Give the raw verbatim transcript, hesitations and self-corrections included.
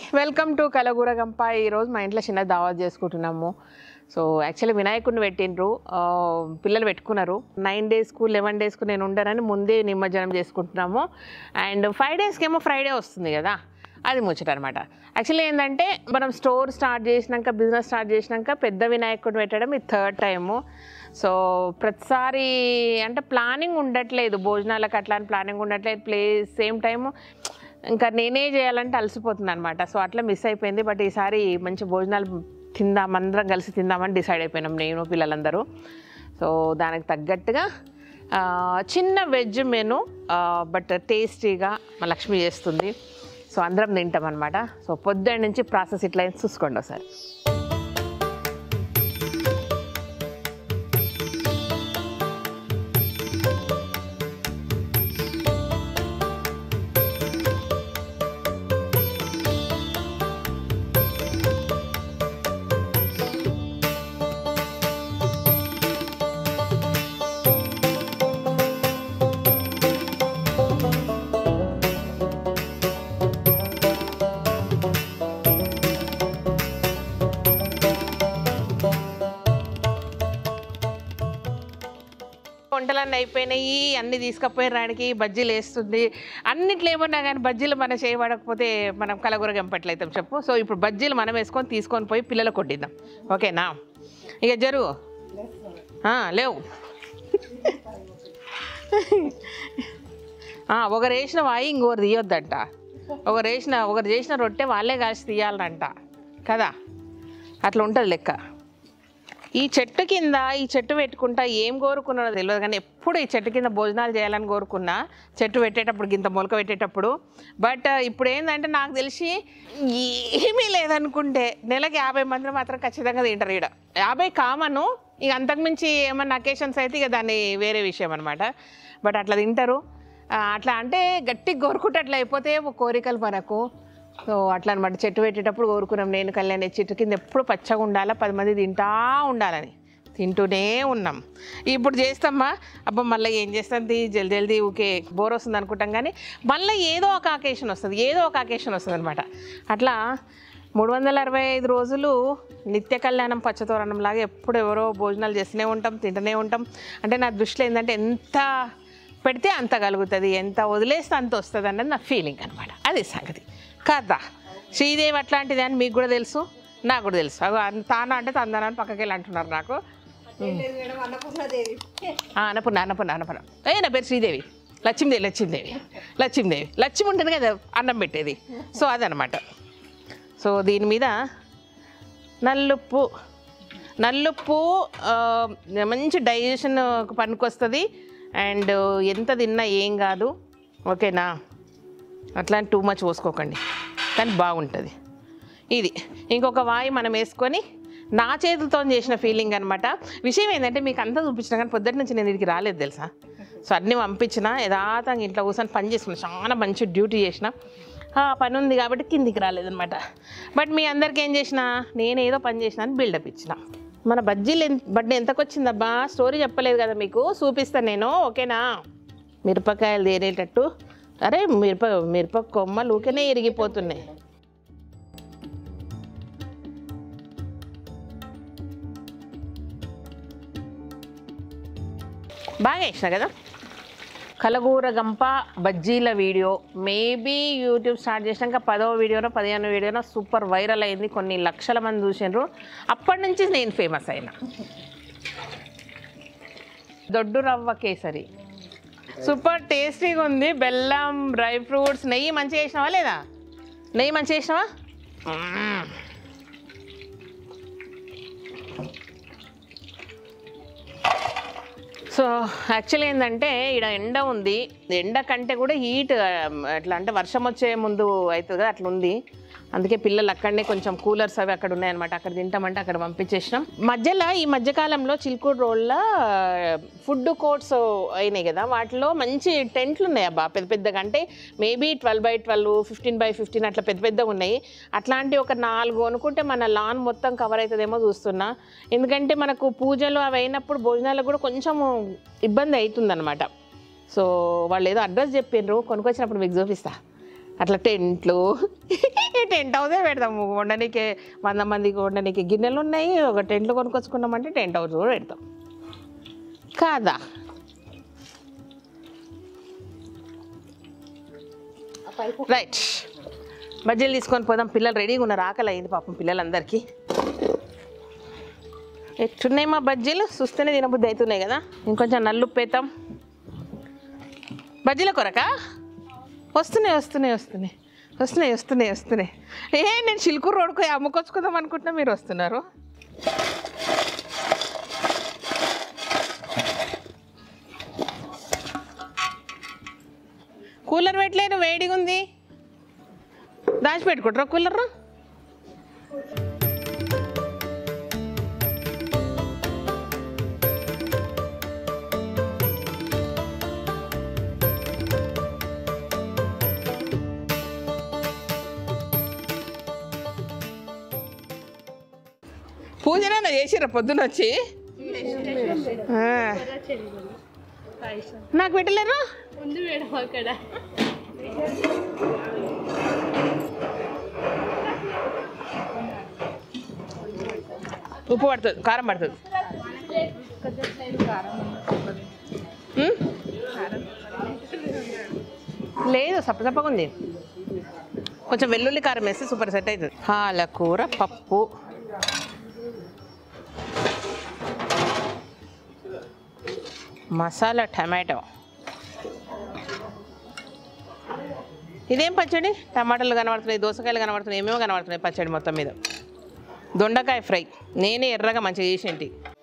Welcome to కలగూర గణపయ. ఈరోజు మా ఇంట్లో చిన్న దావత్ చేసుకుంటున్నాము. సో యాక్చువల్లీ వినాయకుడిని పెట్టిండ్రు, పిల్లలు పెట్టుకున్నారు. నైన్ డేస్కు లెవెన్ డేస్కు నేను ఉండనని ముందే నిమజ్జనం చేసుకుంటున్నాము. అండ్ ఫైవ్ డేస్కి ఏమో ఫ్రైడే వస్తుంది కదా, అది ముచ్చట అనమాట. యాక్చువల్లీ ఏంటంటే మనం స్టోర్ స్టార్ట్ చేసినాక, బిజినెస్ స్టార్ట్ చేసినాక పెద్ద వినాయకుడిని పెట్టడం ఇది థర్డ్ టైము. సో ప్రతిసారి అంటే ప్లానింగ్ ఉండట్లేదు, భోజనాలకు అట్లా అని ప్లానింగ్ ఉండట్లేదు. ప్లేస్ సేమ్ టైము ఇంకా నేనే చేయాలంటే అలసిపోతుంది అనమాట. సో అట్లా మిస్ అయిపోయింది. బట్ ఈసారి మంచి భోజనాలు తిందాం, అందరం కలిసి తిందామని డిసైడ్ అయిపోయినాం నేను పిల్లలందరూ. సో దానికి తగ్గట్టుగా చిన్న వెజ్ మెను, బట్ టేస్టీగా మా లక్ష్మి చేస్తుంది. సో అందరం తింటాం అనమాట. సో పొద్దున్న నుంచి ప్రాసెస్ ఇట్లా చూసుకోండి ఒకసారి. వంటలన్నీ అయిపోయినాయి, అన్నీ తీసుకపోయినానికి బజ్జీలు వేస్తుంది. అన్నిట్లో ఏమన్నా కానీ బజ్జీలు మనం చేయబడకపోతే మనం కలగూర గంపట్లయితాం చెప్పు. సో ఇప్పుడు బజ్జీలు మనం వేసుకొని తీసుకొని పోయి పిల్లలకు కొట్టిద్దాం, ఓకేనా? ఇక జరుగు లేవు. ఒకరు వేసిన వాయి ఇంకొకరు తీయొద్దంట. ఒకరు వేసిన ఒకరు చేసిన రొట్టె వాళ్ళే కాల్చి తీయాలంట కదా, అట్లా ఉంటుంది లెక్క. ఈ చెట్టు కింద ఈ చెట్టు పెట్టుకుంటా ఏం కోరుకున్నానో తెలియదు కానీ ఎప్పుడు ఈ చెట్టు కింద భోజనాలు చేయాలని కోరుకున్నా, చెట్టు పెట్టేటప్పుడు గింత మొలక పెట్టేటప్పుడు. బట్ ఇప్పుడు ఏంటంటే నాకు తెలిసి ఏమీ లేదనుకుంటే నెలకి యాభై మంది మాత్రం ఖచ్చితంగా తింటారు ఇక్కడ. యాభై కామను, ఇక అంతకుమించి ఏమన్నా అకేషన్స్ అయితే ఇక దాన్ని వేరే విషయం అనమాట. బట్ అట్లా తింటారు. అట్లా అంటే గట్టిగా కోరుకుంటే అట్లా అయిపోతే కోరికలు మనకు. సో అట్లా అనమాట. చెట్టు పెట్టేటప్పుడు కోరుకున్నాం నేను కళ్యాణి, చెట్టు కింద ఎప్పుడు పచ్చగా ఉండాలా, పది మంది తింటా ఉండాలని. తింటూనే ఉన్నాం. ఇప్పుడు చేస్తామా అబ్బా మళ్ళీ ఏం చేస్తాం తీ జల్దీ జల్దీ ఊకే బోర్ వస్తుంది అనుకుంటాం కానీ మళ్ళీ ఏదో ఒక అకేషన్ వస్తుంది, ఏదో ఒక అకేషన్ వస్తుంది అనమాట. అట్లా మూడు వందల అరవై ఐదు రోజులు నిత్య కళ్యాణం పచ్చతోరణం లాగా ఎప్పుడు ఎవరో భోజనాలు చేస్తూనే ఉంటాం, తింటూనే ఉంటాం. అంటే నా దృష్టిలో ఏంటంటే ఎంత పెడితే అంత కలుగుతుంది, ఎంత వదిలేస్తే అంత వస్తుంది అన్నది నా ఫీలింగ్ అనమాట. అది సంగతి కదా. శ్రీదేవి అట్లాంటిది అని మీకు కూడా తెలుసు, నాకు కూడా తెలుసు. తాను అంటే తందాన అని పక్కకి వెళ్ళి అంటున్నారు నాకు. అన్నపూర్ణ అన్నపూర్ణ అన్నపూర్ణ ఏ నా పేరు శ్రీదేవి, లక్ష్మీదేవి లక్ష్మీదేవి లక్ష్మీదేవి లక్ష్మి ఉంటుంది కదా అన్నం పెట్టేది. సో అదనమాట. సో దీని మీద నల్లుప్పు నల్లుప్పు మంచి డైజెషన్ పనికొస్తుంది. అండ్ ఎంత తిన్నా ఏం కాదు, ఓకేనా? అట్లాంటి టూ మచ్ పోసుకోకండి, కానీ బాగుంటుంది. ఇది ఇంకొక వాయి మనం వేసుకొని నా చేతులతో చేసిన ఫీలింగ్ అనమాట. విషయం ఏంటంటే మీకు అంతా చూపించిన కానీ పొద్దుటి నుంచి నేను ఇక్కడికి రాలేదు తెలుసా. సో అన్నీ పంపించిన యథాతంగా ఇంట్లో కూర్చొని పని చేసుకున్నా, చాలా మంచి డ్యూటీ చేసిన. పని ఉంది కాబట్టి కిందికి రాలేదనమాట. బట్ మీ అందరికీ ఏం చేసిన, నేను ఏదో పని చేసిన అని బిల్డప్ ఇచ్చిన. మన బజ్జీలు ఎంత బడ్డీ ఎంతకు వచ్చిందబ్బా, స్టోరీ చెప్పలేదు కదా మీకు, చూపిస్తాను నేను, ఓకేనా? మిరపకాయలు తేరేటట్టు. అరే మిరప మిరప కొమ్మలు ఊకేనే ఇరిగిపోతున్నాయి. బాగా వేసిన కదా. కలగూర గంప బజ్జీల వీడియో మేబీ యూట్యూబ్ స్టార్ట్ చేసినాక పదవ వీడియోనో పదిహేను వీడియోనో సూపర్ వైరల్ అయింది, కొన్ని లక్షల మంది చూసినారు. అప్పటి నుంచి నేను ఫేమస్ అయినా. దొడ్డు రవ్వ కేసరి సూపర్ టేస్టీగా ఉంది. బెల్లం, డ్రై ఫ్రూట్స్, నెయ్యి మంచిగా వేసినావా లేదా? నెయ్యి మంచిగా వేసినావా? సో యాక్చువల్లీ ఏంటంటే ఇక్కడ ఎండ ఉంది, ఎండ కంటే కూడా హీట్ ఎట్లా అంటే వర్షం వచ్చే ముందు అవుతుంది కదా అట్లా ఉంది. అందుకే పిల్లలు అక్కడనే కొంచెం కూలర్స్ అవి అక్కడ ఉన్నాయన్నమాట, అక్కడ తింటామంటే అక్కడ పంపించేసినాం. మధ్యలో ఈ మధ్యకాలంలో చిలుకూరు రోడ్లో ఫుడ్ కోర్ట్స్ అయినాయి కదా, వాటిలో మంచి టెంట్లు ఉన్నాయి అబ్బా, పెద్ద పెద్దగా. అంటే maybe twelve by twelve fifteen by fifteen అట్లా పెద్ద పెద్దగా ఉన్నాయి. అట్లాంటి ఒక నాలుగు అనుకుంటే మన లాన్ మొత్తం కవర్ అవుతుందేమో చూస్తున్నా. ఎందుకంటే మనకు పూజలు అవి అయినప్పుడు భోజనాలకు కూడా కొంచెం ఇబ్బంది అవుతుందన్నమాట. సో వాళ్ళు ఏదో అడ్రస్ చెప్పిండ్రు, కొనుక్కొచ్చినప్పుడు మీకు చూపిస్తా. అట్లా టెంట్లు టెంట్ హౌసే పెడతాము. వండనీకే వంద మందికి వండనీకి గిన్నెలు ఉన్నాయి, ఒక టెంట్లు కొనుక్కొచ్చుకున్నామంటే టెంట్ హౌస్ కూడా పెడతాం కాదా. రైట్, బజ్జీలు తీసుకొని పోదాం. పిల్లలు రెడీగా ఉన్నారు, ఆకలి అయింది పాపం పిల్లలందరికీ. ఎట్టున్నాయి మా బజ్జీలు, చూస్తేనే తినబుద్ధి అవుతున్నాయి కదా. ఇంకొంచెం నల్లుప్పు వేద్దాం. బజ్జీల కొరక వస్తున్నాయి వస్తున్నాయి వస్తున్నాయి వస్తున్నాయి వస్తున్నాయి వస్తున్నాయి ఏ నేను చిలుకూరు రోడ్కు అమ్ముకొచ్చుకుందాం అనుకుంటున్నా, మీరు వస్తున్నారు. కూలర్ పెట్టలేను, వేడిగా ఉంది. దాచిపెట్టుకుంటారా కూలర్? పూజన చేసిర్రా పొద్దున వచ్చి? నాకు పెట్టలేరు. ఉప్పు పడుతుంది, కారం పడుతుంది. లేదు సప్పసప్పగా ఉంది. కొంచెం వెల్లుల్లి కారం వేస్తే సూపర్ సెట్ అవుతుంది. పాలకూర, పప్పు, మసాలా టమాటో. ఇదేం పచ్చడి? టమాటాలు కనబడుతున్నాయి, దోసకాయలు కనబడుతున్నాయి, ఏమేమో కనబడుతున్నాయి పచ్చడి మొత్తం మీద. దొండకాయ ఫ్రై నేనే ఎర్రగా మంచిగా చేసేంటి.